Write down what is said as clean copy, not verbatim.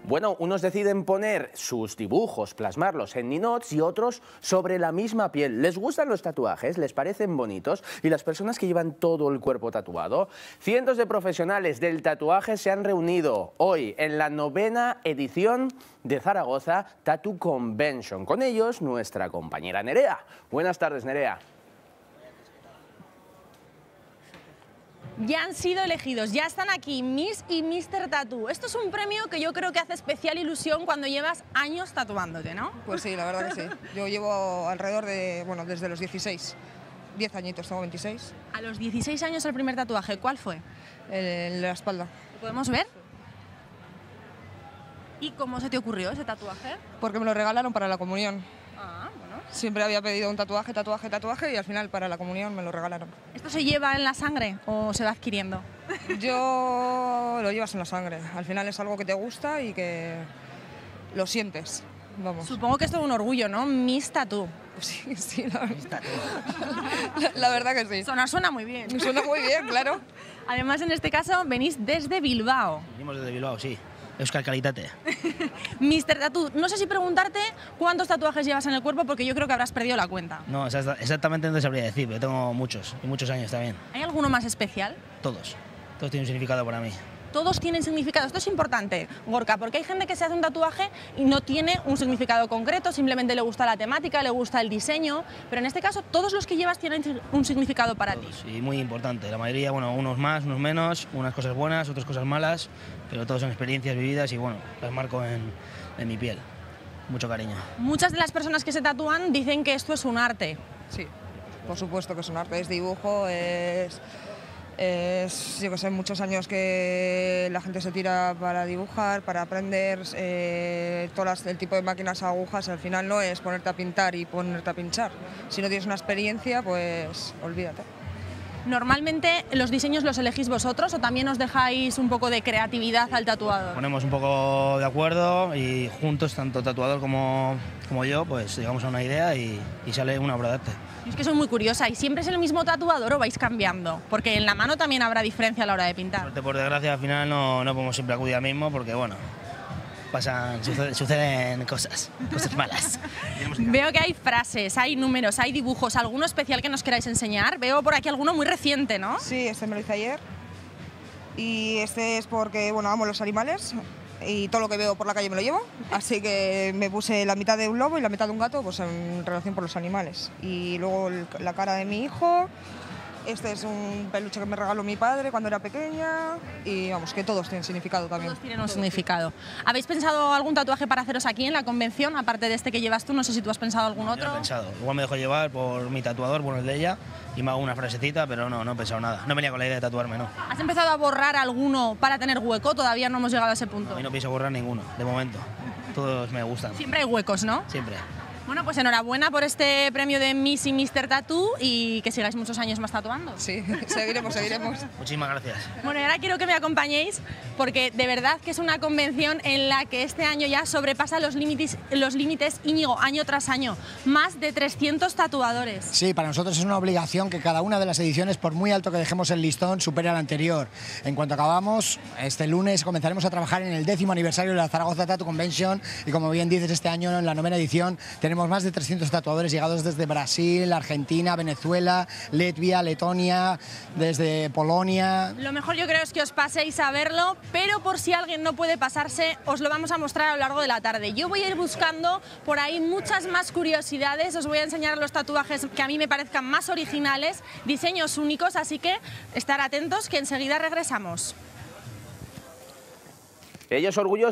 Bueno, unos deciden poner sus dibujos, plasmarlos en ninots y otros sobre la misma piel. ¿Les gustan los tatuajes? ¿Les parecen bonitos? ¿Y las personas que llevan todo el cuerpo tatuado? Cientos de profesionales del tatuaje se han reunido hoy en la 9ª edición de Zaragoza Tattoo Convention. Con ellos, nuestra compañera Nerea. Buenas tardes, Nerea. Ya han sido elegidos, ya están aquí Miss y Mr. Tattoo. Esto es un premio que yo creo que hace especial ilusión cuando llevas años tatuándote, ¿no? Pues sí, la verdad que sí. Yo llevo alrededor de, bueno, desde los 16, 10 añitos, tengo 26. A los 16 años el primer tatuaje, ¿cuál fue? En la espalda. ¿Lo podemos ver? ¿Y cómo se te ocurrió ese tatuaje? Porque me lo regalaron para la comunión. Ah, bueno. Siempre había pedido un tatuaje y al final para la comunión me lo regalaron. ¿Esto se lleva en la sangre o se va adquiriendo? Yo lo llevas en la sangre. Al final es algo que te gusta y que lo sientes. Vamos. Supongo que esto es un orgullo, ¿no? Miss Tattoo. Sí, la verdad que sí. Suena muy bien. Suena muy bien, claro. Además, en este caso, venís desde Bilbao. Venimos desde Bilbao, sí. Euskal Kalitate. Mr. Tattoo, no sé si preguntarte cuántos tatuajes llevas en el cuerpo porque yo creo que habrás perdido la cuenta. No, exactamente no te sabría decir, pero tengo muchos, y muchos años también. ¿Hay alguno más especial? Todos tienen un significado para mí. Todos tienen significado. Esto es importante, Gorka, porque hay gente que se hace un tatuaje y no tiene un significado concreto, simplemente le gusta la temática, le gusta el diseño, pero en este caso todos los que llevas tienen un significado para ti. Y muy importante. La mayoría, bueno, unos más, unos menos, unas cosas buenas, otras cosas malas, pero todos son experiencias vividas y bueno, las marco en mi piel. Mucho cariño. Muchas de las personas que se tatúan dicen que esto es un arte. Sí, por supuesto que es un arte, es dibujo, yo que sé, muchos años que la gente se tira para dibujar, para aprender el tipo de máquinas a agujas. Al final no es ponerte a pintar y ponerte a pinchar. Si no tienes una experiencia, pues olvídate. ¿Normalmente los diseños los elegís vosotros o también os dejáis un poco de creatividad al tatuador? Ponemos un poco de acuerdo y juntos, tanto tatuador como yo, pues llegamos a una idea y sale una obra de arte. Es que soy muy curiosa, ¿y siempre es el mismo tatuador o vais cambiando? Porque en la mano también habrá diferencia a la hora de pintar. Por desgracia, al final no podemos siempre acudir al mismo porque, bueno, suceden cosas malas. Veo que hay frases, hay números, hay dibujos, ¿alguno especial que nos queráis enseñar? Veo por aquí alguno muy reciente, ¿no? Sí, este me lo hice ayer y este es porque, bueno, amo los animales y todo lo que veo por la calle me lo llevo, así que me puse la mitad de un lobo y la mitad de un gato, pues en relación por los animales. Y luego la cara de mi hijo. Este es un peluche que me regaló mi padre cuando era pequeña y vamos, que todos tienen significado también. Todos tienen un significado. ¿Habéis pensado algún tatuaje para haceros aquí en la convención, aparte de este que llevas tú? No sé si tú has pensado algún otro. No he pensado. Igual me dejo llevar por mi tatuador, bueno, el de ella, y me hago una frasecita, pero no he pensado nada. No venía con la idea de tatuarme, no. ¿Has empezado a borrar alguno para tener hueco? Todavía no hemos llegado a ese punto. A mí no pienso borrar ninguno, de momento. Todos me gustan. Siempre hay huecos, ¿no? Siempre. Bueno, pues enhorabuena por este premio de Miss y Mr. Tattoo y que sigáis muchos años más tatuando. Sí, seguiremos. Muchísimas gracias. Bueno, y ahora quiero que me acompañéis porque de verdad que es una convención en la que este año ya sobrepasa los límites, Íñigo, año tras año. Más de 300 tatuadores. Sí, para nosotros es una obligación que cada una de las ediciones, por muy alto que dejemos el listón, supere al anterior. En cuanto acabamos, este lunes comenzaremos a trabajar en el 10º aniversario de la Zaragoza Tattoo Convention y como bien dices, este año en la 9ª edición tenemos más de 300 tatuadores llegados desde Brasil, Argentina, Venezuela, Letonia, Letonia, desde Polonia. Lo mejor yo creo es que os paséis a verlo, pero por si alguien no puede pasarse, os lo vamos a mostrar a lo largo de la tarde. Yo voy a ir buscando por ahí muchas más curiosidades, os voy a enseñar los tatuajes que a mí me parezcan más originales, diseños únicos, así que estar atentos que enseguida regresamos. Ellos orgullosos.